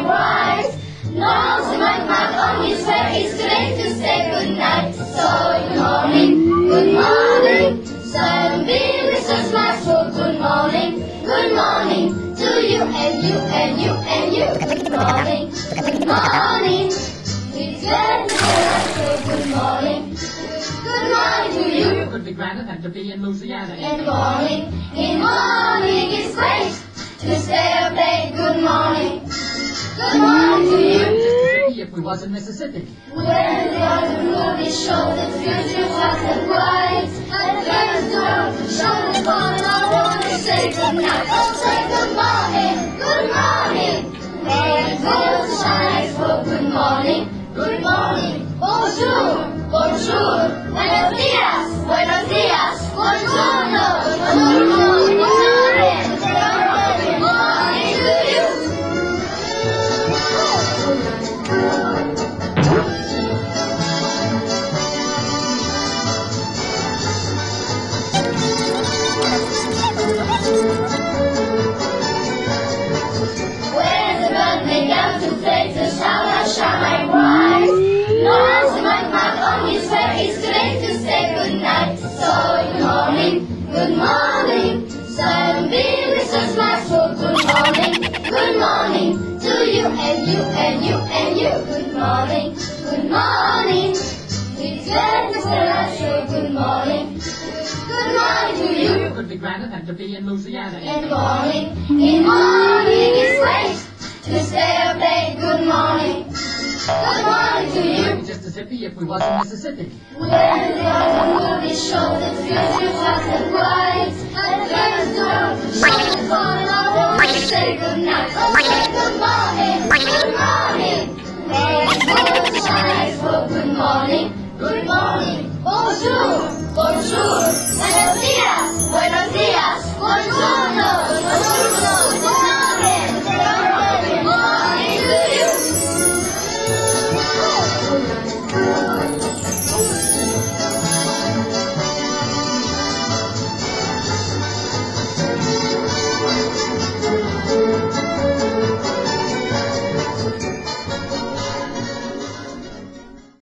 bright. Nose and my mark on his face is too late to say goodnight. So good morning, sunbeam is so smart. So good morning to you and you and you and you. Good morning, it's good morning to you. Could be grander than to be in Louisiana. In morning is great to stay up late. Good morning to you. If we was in Mississippi, when the other movie showed the future was and bright, and there's the world to show the fun. I want to say good night. Oh, say good morning. And gold shines for good morning. Bonjour, buenos días, buongiorno, good morning to you. When the gun began to fade, the sun shine bright. Nose and my mark on his face is too late to say goodnight. So good morning, sunbeam is so smart. So good morning to you and you and you and you. Good morning, it's good to say good morning to you. could be grander than to be in Louisiana. In morning is great to stay up late. Good morning to you. Mississippi if we was in Mississippi. When the other movie showed the future was and bright, and there's the world to show the fun. I want to say good night. Oh, say good morning.